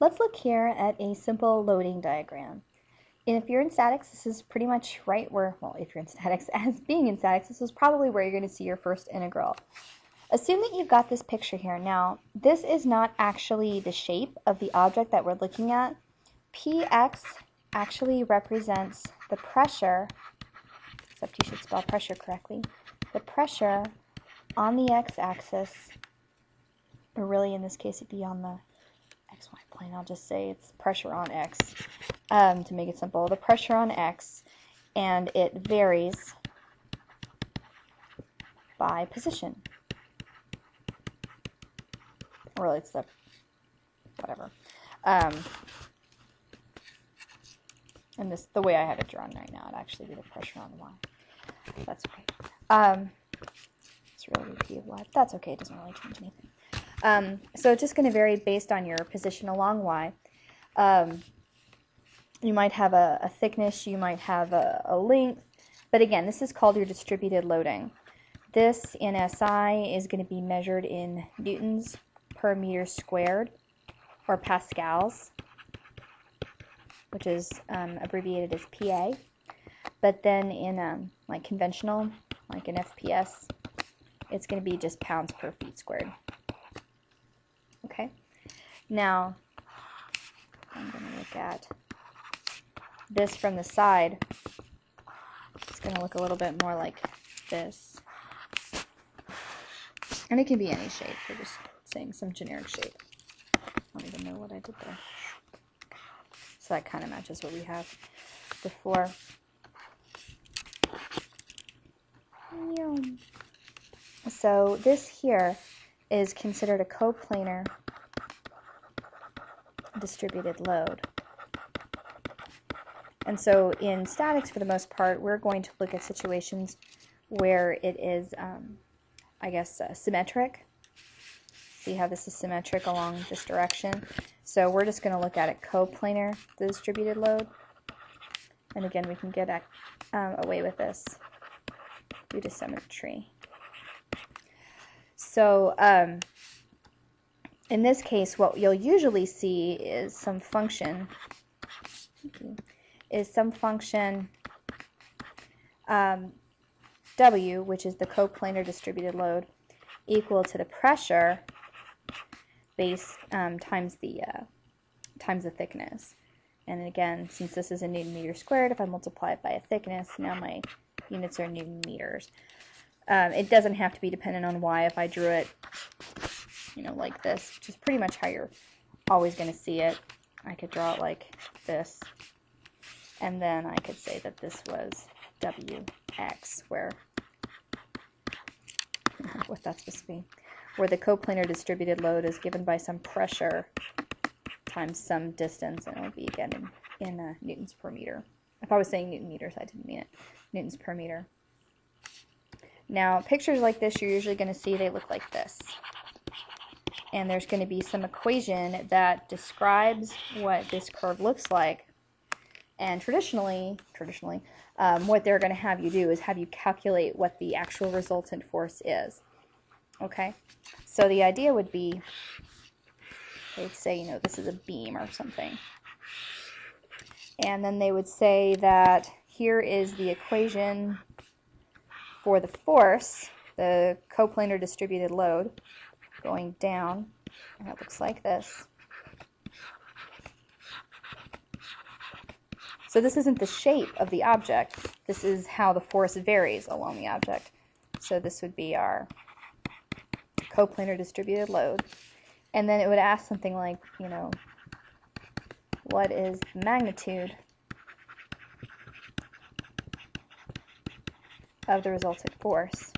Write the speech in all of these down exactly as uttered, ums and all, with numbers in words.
let's look here at a simple loading diagram. And if you're in statics, this is pretty much right where, well, if you're in statics, as being in statics, this is probably where you're going to see your first integral. Assume that you've got this picture here. Now, this is not actually the shape of the object that we're looking at. Px actually represents the pressure, except you should spell pressure correctly, the pressure on the x-axis, or really in this case it'd be on the xy plane. I'll just say it's pressure on x um, to make it simple. The pressure on x, and it varies by position. Or really it's the, whatever. Um, and this, the way I have it drawn right now, it'd actually be the pressure on y. That's okay. Um, it's really p of y, but that's okay. It doesn't really change anything. Um, so it's just going to vary based on your position along y. Um, you might have a, a thickness, you might have a, a length, but again, this is called your distributed loading. This in S I is going to be measured in newtons per meter squared, or pascals, which is um, abbreviated as P A. But then in um, like conventional, like in F P S, it's going to be just pounds per feet squared. Okay, now I'm going to look at this from the side. It's going to look a little bit more like this. And it can be any shape. We're just saying some generic shape. I don't even know what I did there. So that kind of matches what we have before. So this here is considered a coplanar distributed load. And so in statics, for the most part, we're going to look at situations where it is, um, I guess, uh, symmetric. See how this is symmetric along this direction? So we're just going to look at it coplanar, the distributed load. And again, we can get um, away with this due to symmetry. So um, in this case, what you'll usually see is some function, is some function um, W, which is the coplanar distributed load, equal to the pressure base um, times the uh, times the thickness. And again, since this is a newton meter squared, if I multiply it by a thickness, now my units are newton meters. Um, it doesn't have to be dependent on y. If I drew it, you know, like this, which is pretty much how you're always going to see it, I could draw it like this, and then I could say that this was W X, where what that's supposed to be, where the coplanar distributed load is given by some pressure times some distance, and it would be again in, in uh, newtons per meter. If I was saying newton meters, I didn't mean it. Newtons per meter. Now, pictures like this, you're usually going to see they look like this. And there's going to be some equation that describes what this curve looks like. And traditionally, traditionally, um, what they're going to have you do is have you calculate what the actual resultant force is. Okay? So the idea would be, they'd say, you know, this is a beam or something. And then they would say that here is the equation for the force, the coplanar distributed load, going down, and it looks like this. So this isn't the shape of the object, this is how the force varies along the object. So this would be our coplanar distributed load. And then it would ask something like, you know, what is the magnitude of the resultant force?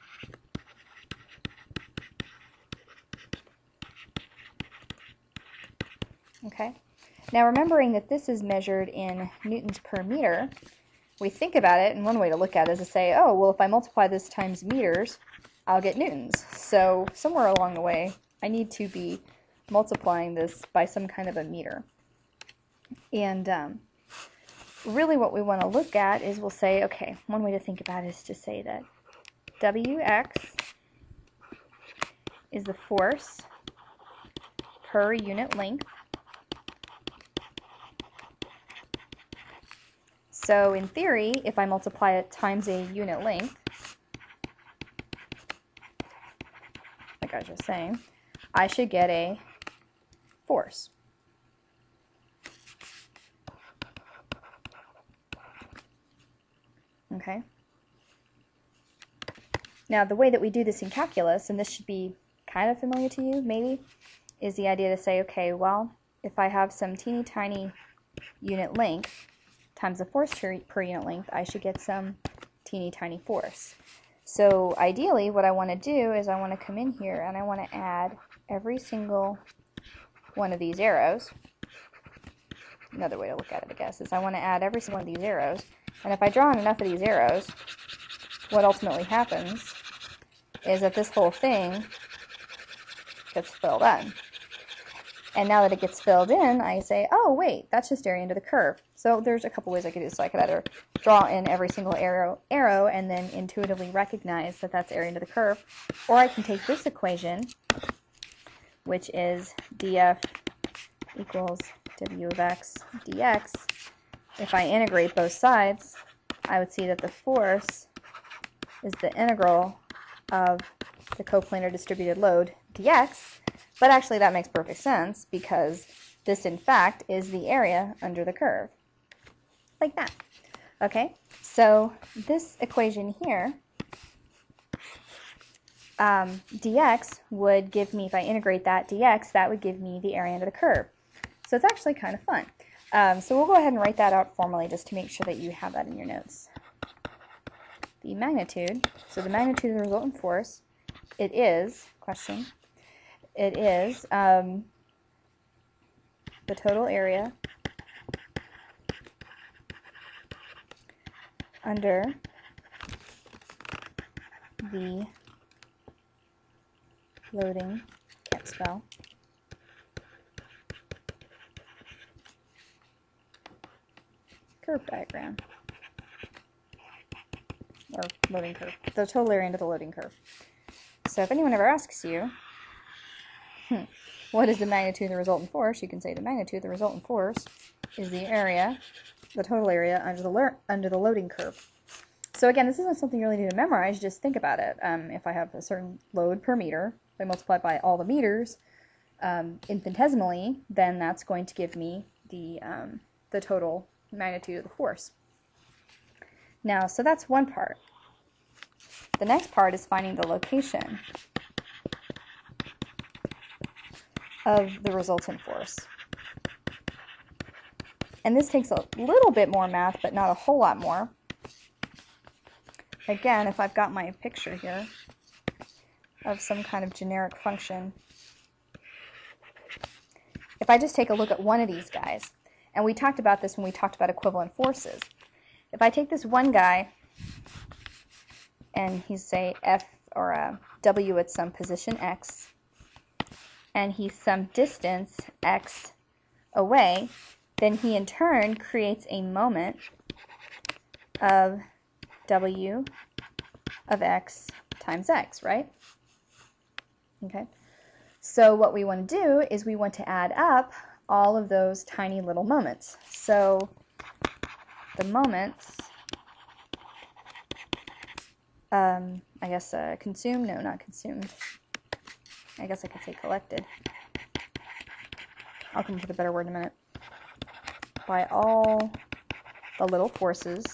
Okay. Now remembering that this is measured in newtons per meter, we think about it, and one way to look at it is to say, oh, well, if I multiply this times meters, I'll get newtons. So somewhere along the way, I need to be multiplying this by some kind of a meter. And um, really what we want to look at is we'll say, okay, one way to think about it is to say that W X is the force per unit length So in theory, if I multiply it times a unit length, like I was just saying, I should get a force. Okay. Now the way that we do this in calculus, and this should be kind of familiar to you, maybe, is the idea to say, okay, well, if I have some teeny tiny unit length times the force per unit length, I should get some teeny tiny force. So ideally, what I want to do is I want to come in here and I want to add every single one of these arrows. Another way to look at it, I guess, is I want to add every single one of these arrows. And if I draw in enough of these arrows, what ultimately happens is that this whole thing gets filled in. And now that it gets filled in, I say, oh, wait, that's just area under the curve. So there's a couple ways I could do this. So I could either draw in every single arrow, arrow and then intuitively recognize that that's area under the curve. Or I can take this equation, which is df equals w of x dx. If I integrate both sides, I would see that the force is the integral of the coplanar distributed load dx. But actually that makes perfect sense because this in fact is the area under the curve. Like that. Okay, so this equation here, um, dx would give me, if I integrate that dx, that would give me the area under the curve. So it's actually kind of fun. Um, so we'll go ahead and write that out formally just to make sure that you have that in your notes. The magnitude, so the magnitude of the resultant force, it is, question, it is um, the total area under the loading, can't spell, curve diagram, or loading curve, the total area under the loading curve. So if anyone ever asks you, hmm, what is the magnitude of the resultant force, you can say the magnitude of the resultant force is the area, the total area under the, under the loading curve. So again, this isn't something you really need to memorize, just think about it. Um, if I have a certain load per meter, if I multiply by all the meters um, infinitesimally, then that's going to give me the, um, the total magnitude of the force. Now, so that's one part. The next part is finding the location of the resultant force. And this takes a little bit more math, but not a whole lot more. Again, if I've got my picture here of some kind of generic function, if I just take a look at one of these guys, and we talked about this when we talked about equivalent forces. If I take this one guy, and he's, say, F or a W at some position x, and he's some distance x away, then he in turn creates a moment of W of x times x, right? Okay. So what we want to do is we want to add up all of those tiny little moments. So the moments, um, I guess uh, consumed, no, not consumed. I guess I could say collected. I'll come up with a better word in a minute. By all the little forces.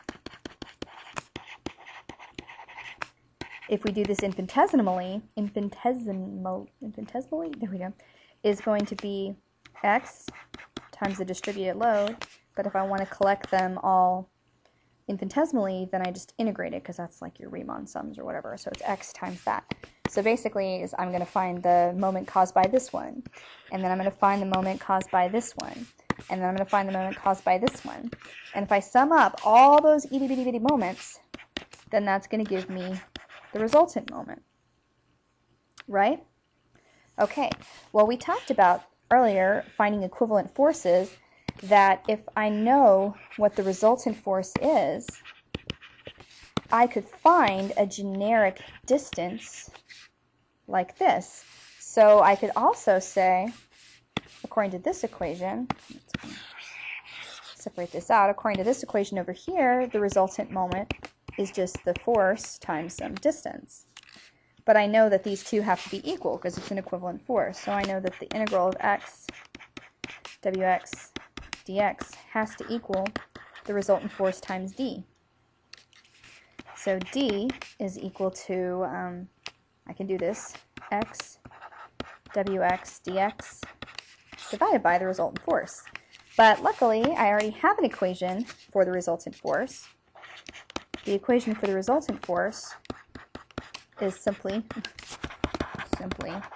If we do this infinitesimally, infinitesimal, infinitesimally, there we go, is going to be x times the distributed load. But if I want to collect them all infinitesimally, then I just integrate it because that's like your Riemann sums or whatever. So it's x times that. So basically, is I'm going to find the moment caused by this one, and then I'm going to find the moment caused by this one, and then I'm going to find the moment caused by this one. And if I sum up all those itty bitty bitty moments, then that's going to give me the resultant moment, right? Okay, well, we talked about earlier finding equivalent forces, that if I know what the resultant force is, I could find a generic distance like this. So I could also say, according to this equation, separate this out. According to this equation over here, the resultant moment is just the force times some distance. But I know that these two have to be equal because it's an equivalent force. So I know that the integral of x wx dx has to equal the resultant force times d. So d is equal to, um, I can do this, x wx dx divided by the resultant force. But luckily, I already have an equation for the resultant force. The equation for the resultant force is simply, simply, I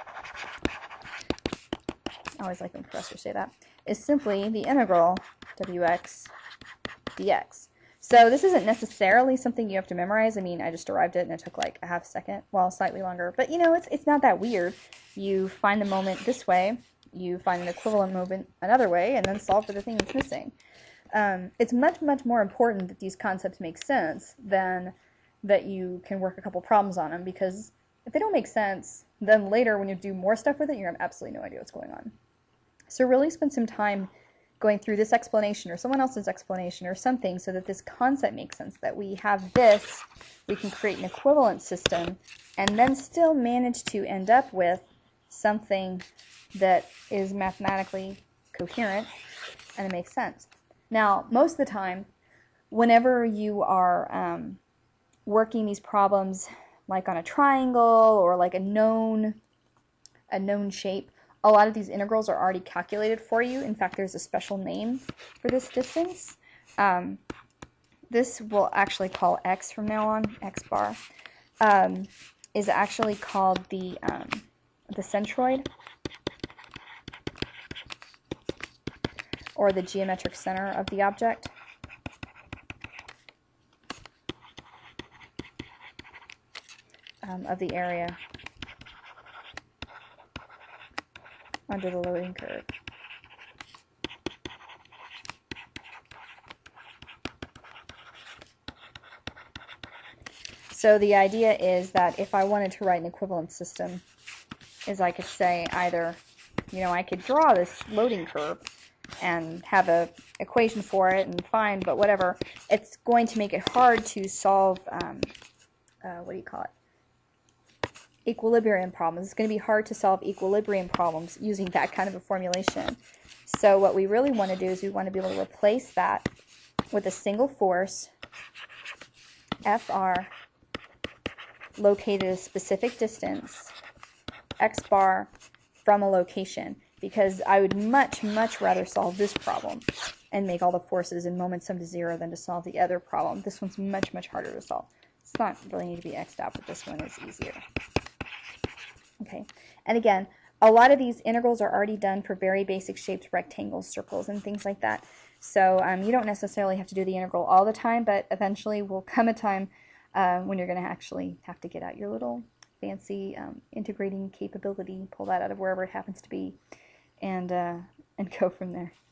always like when professors say that, is simply the integral wx dx. So this isn't necessarily something you have to memorize. I mean, I just derived it and it took like a half second, well, slightly longer. But you know, it's, it's not that weird. You find the moment this way, you find an equivalent moment another way, and then solve for the thing that's missing. Um, it's much, much more important that these concepts make sense than that you can work a couple problems on them, because if they don't make sense, then later when you do more stuff with it, you have absolutely no idea what's going on. So really spend some time going through this explanation or someone else's explanation or something so that this concept makes sense, that we have this, we can create an equivalent system, and then still manage to end up with something that is mathematically coherent and it makes sense. Now, most of the time, whenever you are um, working these problems like on a triangle or like a known, a known shape, a lot of these integrals are already calculated for you. In fact, there's a special name for this distance. Um, this we'll actually call x from now on, x bar, um, is actually called the, um, the centroid, or the geometric center of the object. Um, of the area under the loading curve. So the idea is that if I wanted to write an equivalent system, is I could say either, you know, I could draw this loading curve and have a equation for it and fine, but whatever, it's going to make it hard to solve, um, uh, what do you call it? Equilibrium problems. It's going to be hard to solve equilibrium problems using that kind of a formulation. So what we really want to do is we want to be able to replace that with a single force, F R, located at a specific distance, x bar, from a location. Because I would much, much rather solve this problem and make all the forces and moments sum to zero than to solve the other problem. This one's much, much harder to solve. It's not really need to be x'd out, but this one is easier. Okay, and again, a lot of these integrals are already done for very basic shapes, rectangles, circles, and things like that. So um, you don't necessarily have to do the integral all the time, but eventually will come a time uh, when you're going to actually have to get out your little fancy um, integrating capability, pull that out of wherever it happens to be, and uh, and go from there.